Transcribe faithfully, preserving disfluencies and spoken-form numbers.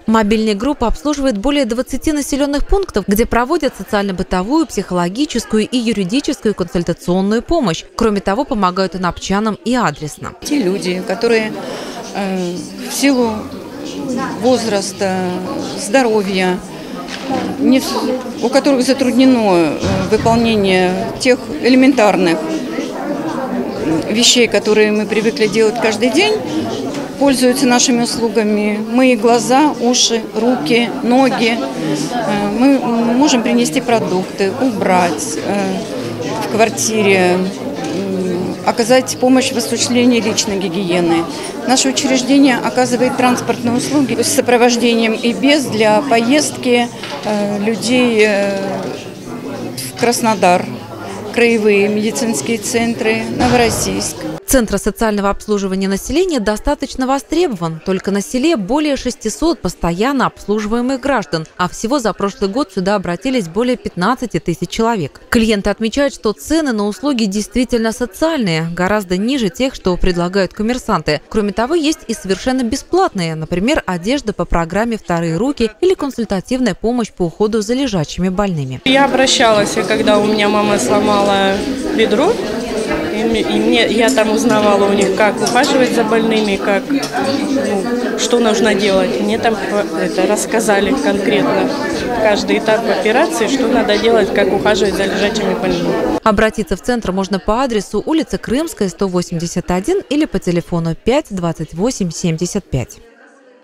Мобильная группа обслуживает более двадцати населенных пунктов, где проводят социально-бытовую, психологическую и юридическую консультационную помощь. Кроме того, помогают и напчанам, и адресно. Те люди, которые э, в силу возраста, здоровья, не, у которых затруднено выполнение тех элементарных вещей, которые мы привыкли делать каждый день, пользуются нашими услугами. Мы их глаза, уши, руки, ноги. Мы можем принести продукты, убрать в квартире, оказать помощь в осуществлении личной гигиены. Наше учреждение оказывает транспортные услуги с сопровождением и без для поездки людей в Краснодар, краевые медицинские центры, Новороссийск. Центр социального обслуживания населения достаточно востребован. Только на селе более шестисот постоянно обслуживаемых граждан, а всего за прошлый год сюда обратились более пятнадцати тысяч человек. Клиенты отмечают, что цены на услуги действительно социальные, гораздо ниже тех, что предлагают коммерсанты. Кроме того, есть и совершенно бесплатные, например, одежда по программе «Вторые руки» или консультативная помощь по уходу за лежачими больными. Я обращалась, когда у меня мама сломала бедро. И мне, я там узнавала у них, как ухаживать за больными, как, ну, что нужно делать. Мне там это рассказали конкретно каждый этап операции, что надо делать, как ухаживать за лежачими больными. Обратиться в центр можно по адресу улица Крымская, сто восемьдесят один или по телефону пять двадцать восемь семьдесят пять.